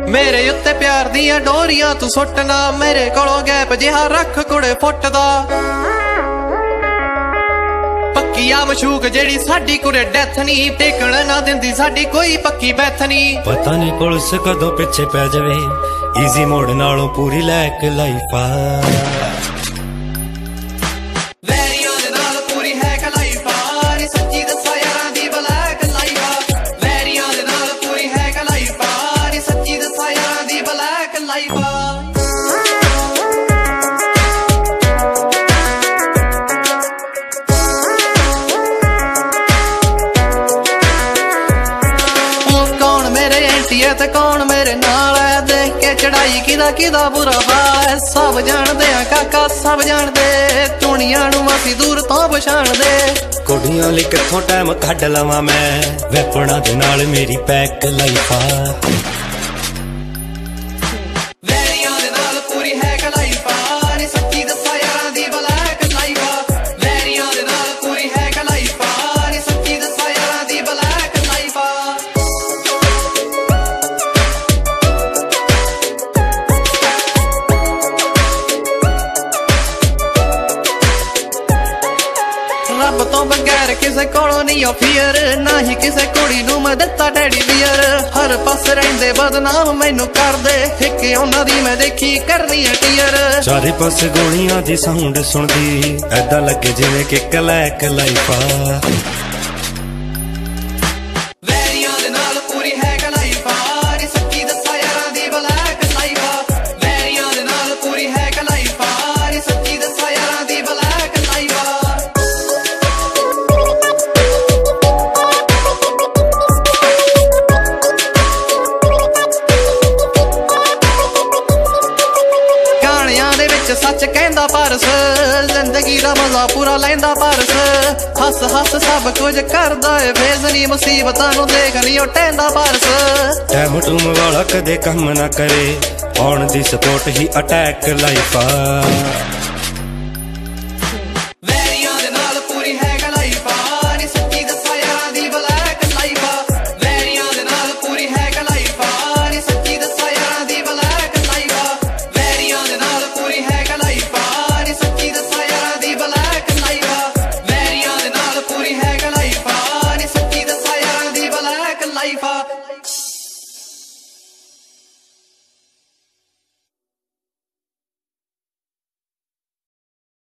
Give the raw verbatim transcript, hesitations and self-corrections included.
ਮੇਰੇ ਉੱਤੇ ਪਿਆਰ ਦੀਆਂ ਡੋਰੀਆਂ ਤੂੰ ਸੁੱਟਣਾ, ਮੇਰੇ ਕੋਲੋਂ ਗੈਪ ਜਿਹਾ ਰੱਖ ਕੁੜੇ ਫੁੱਟ ਦਾ। ਪੱਕੀ ਆ ਮਸ਼ੂਕ ਜਿਹੜੀ ਸਾਡੀ ਕੁੜੇ ਡੈਥ ਨੀ, ਟੇਕਣ ਨਾ ਦਿੰਦੀ ਸਾਡੀ ਕੋਈ ਪੱਕੀ ਬੈਥ ਨੀ। ਪਤਾ ਨੀ ਪੁਲਿਸ ਕਦੋਂ ਪਿੱਛੇ ਪੈ ਜਾਵੇ, ਈਜ਼ੀ ਮੋੜ ਨਾਲੋਂ ਪੂਰੀ ਲੈਕ ਲਾਈਫ ਆ। ਵੈਰੀਆਂ ਦੇ ਨਾਲ ਪੂਰੀ ਹੈ ਕਲਾਈਫ ਆ, ਨੀ ਸੱਚੀ ਦੱਸਾਂ ਯਾਰਾਂ ਦੀ ਬਲੈਕ ਲਾਈਫ ਆ। ਵੈਰੀਆਂ ਦੇ ਨਾਲ ਪੂਰੀ ਹੈ ਕਲਾਈਫ ਆ, ਨੀ ਸੱਚੀ ਦੱਸਾਂ ਯਾਰਾਂ ਦੀ ਬਲੈਕ ਲਾਈਫ ਆ। ਤੇ ਕੌਣ ਮੇਰੇ ਨਾਲ ਹੈ, ਦੇਖ ਕੇ ਚੜਾਈ ਕਿਦਾ ਕਿਦਾ ਬੁਰਾ ਹਾਲ ਹੈ। ਸਭ ਜਾਣਦੇ ਆ ਕਾਕਾ ਸਭ ਜਾਣਦੇ, ਟੂਣੀਆਂ ਨੂੰ ਅਸੀਂ ਦੂਰ ਤੋਂ ਪਛਾਣਦੇ। ਕੁੜੀਆਂ ਲਈ ਕਿੱਥੋਂ ਟਾਈਮ ਕੱਢ ਲਵਾਂ ਮੈਂ, ਵੈਪਣਾ ਦੇ ਨਾਲ ਮੇਰੀ ਪੈਕ ਲਾਈਫ ਆ। ਵੈਰੀਆਂ ਦੇ ਨਾਲ ਪੂਰੀ ਹੈ ਕਲਾਈਫ ਆ, ਨੀ ਸੱਚੀ ਦੱਸਾਂ ਯਾਰਾਂ ਦੀ ਬਲੈਕ ਲਾਈਫ ਆ। ਵੈਰੀਆਂ ਦੇ ਨਾਲ ਪੂਰੀ ਹੈ ਕਲਾਈਫ ਆ, ਨੀ ਸੱਚੀ ਦੱਸਾਂ ਯਾਰਾਂ ਦੀ ਬਲੈਕ ਲਾਈਫ ਆ। ਰੱਬ ਤੋਂ ਬਗੈਰ ਕਿਸੇ ਕੋਲੋਂ ਨਹੀਂ ਓ ਫੀਅਰ, ਨਾ ਹੀ ਕਿਸੇ ਕੁੜੀ ਨੂੰ ਮੈਂ ਦਿੱਤਾ ਟੈਡੀ ਬੀਅਰ। ਹਰ ਪਾਸੇ ਰਹਿੰਦੇ ਬਦਨਾਮ ਮੈਨੂੰ ਕਰਦੇ, ਇੱਕ ਉਹਨਾਂ ਦੀ ਮੈਂ ਦੇਖੀ ਕਰਨੀ ਆ ਟੀਅਰ। ਚਾਰੇ ਪਾਸੇ ਗੋਲੀਆਂ ਦੀ ਸਾਊਂਡ ਸੁਣਦੀ, ਐਦਾਂ ਲੱਗੇ ਜਿਵੇਂ ਕਿ ਕਲੈਕ ਲਾਈਫ ਆ। ਵੈਰੀਆਂ ਦੇ ਨਾਲ ਪੂਰੀ ਹੈ ਕਲਾਈਫ ਆ, ਨੀ ਸੱਚੀ ਦੱਸਾਂ ਯਾਰਾਂ ਦੀ ਬਲੈਕ ਲਾਈਫ ਆ। ਵੈਰੀਆਂ ਦੇ ਨਾਲ ਪੂਰੀ ਹੈ ਕਲਾਈਫ ਆ, ਨੀ ਸੱਚੀ ਦੱਸਾਂ ਯਾਰਾਂ ਦੀ ਬਲੈਕ ਲਾਈਫ ਆ। ਸੱਚ ਕਹਿੰਦਾ ਪਰਸ, ਜ਼ਿੰਦਗੀ ਦਾ ਮਜ਼ਾ ਪੂਰਾ ਲੈਂਦਾ ਪਰਸ। ਹੱਸ ਹੱਸ ਸਭ ਕੁਝ ਕਰਦਾ ਏ ਫੇਸ ਨੀ, ਮੁਸੀਬਤਾਂ ਨੂੰ ਦੇਖ ਲਈ ਉਹ ਟੈਂਦਾ ਪਰਸ। ਟੈਮ ਟੂਮ ਵਾਲਾ ਕਦੇ ਕੰਮ ਨਾ ਕਰੇ, ਆਉਣ ਦੀ ਸਪੋਰਟ ਹੀ ਅਟੈਕ ਲਾਈਫ ਆ।